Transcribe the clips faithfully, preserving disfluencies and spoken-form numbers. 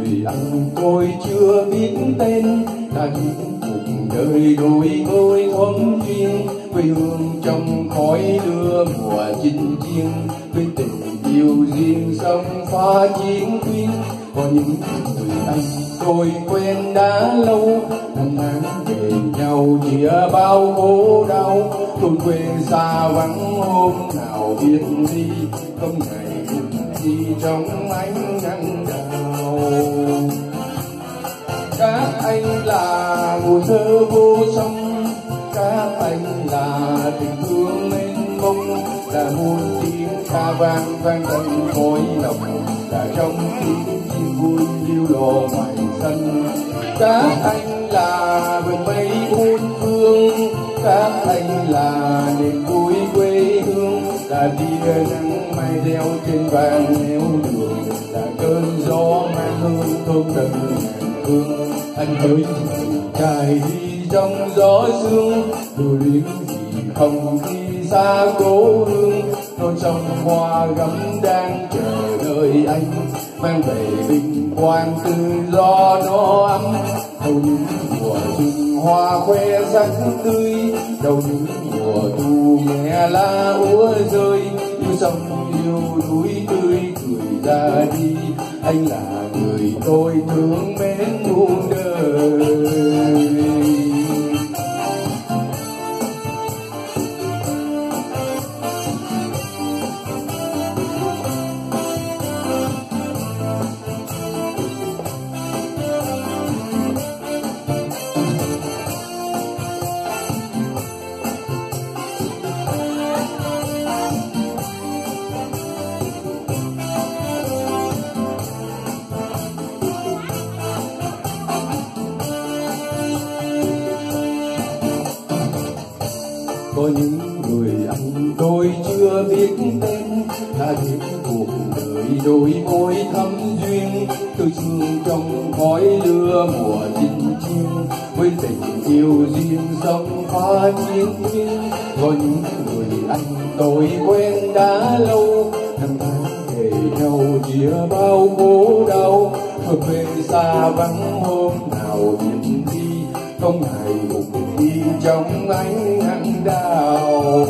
người anh tôi chưa biết tên, ta những cuộc đời đôi ngôi thấm duyên, quê hương trong khói lửa mùa chinh chiến, quên tình yêu riêng sông pha chiến tuyến. Có những người anh tôi quen đã lâu, năm tháng về nhau chia bao khổ đau, tôi quê xa vắng hôm nào biết đi, không ngày cùng đi trong ánh nắng đào. Các anh là nguồn thơ vô song, các anh là tình thương mênh mông, là muôn tiếng ca vang vang tận cõi lòng, là trong tiếng chim vui liêu lo ngoài sân. Các anh là vườn mây muôn phương, các anh là niềm vui quê hương, là tia nắng mai đeo trên vàng nẻo đường, là cơn gió mang hương thơm nồng ngàn hương. Anh hỡi trải đi trong gió sương, lưu luyến gì không khi xa cố hương, non sông hoa gấm đang chờ đợi anh, mang về vinh quang tự do nó ấm. Đầu những mùa xuân hoa khoe sắc tươi, đầu những mùa thu nghe lá úa rơi, yêu sông yêu núi tươi cười ra đi, anh là người tôi thương mến muôn đời. Có những người anh tôi chưa biết tên, đã những cuộc đời đôi môi thắm duyên, từ xương trong khói lửa mùa chinh chiến, quên tình yêu riêng sông pha chiến tuyến. Có những người anh tôi quen đã lâu, năm tháng kề nhau chia bao khổ đau, thôi về xa vắng hôm nào biết đi, không ngày cùng đi trong ánh nắng đào.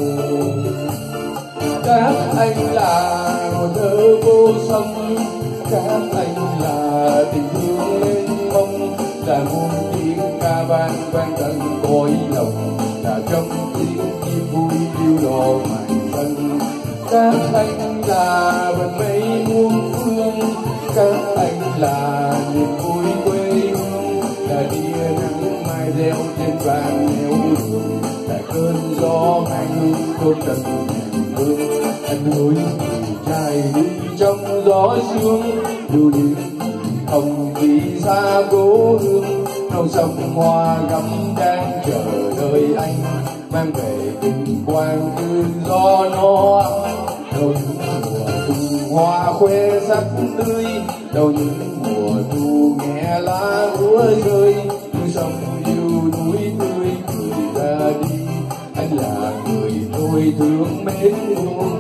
Các anh là nguồn thơ vô song, các anh là tình thương mênh mông, là muôn tiếng ca vang vang tận cõi lòng, là trong tiếng chim vui liêu lo ngoài sân. Các anh là vần mây muôn phương, các anh là niềm vui quê hương, là tia nắng mai reo trên vàng nẻo đường, là cơn gió mang hương thơm tận ngàn hương. Anh hối trai đi trong gió sương, lưu luyến không vì xa cố hương, non sông hoa gấm đang chờ đợi anh, mang về vinh quang tự do nó ấm. Đầu những mùa xuân hoa khoe sắc tươi, đầu những mùa thu nghe lá úa rơi, như sông yêu núi tươi cười ra đi, anh là người tôi thương mến muôn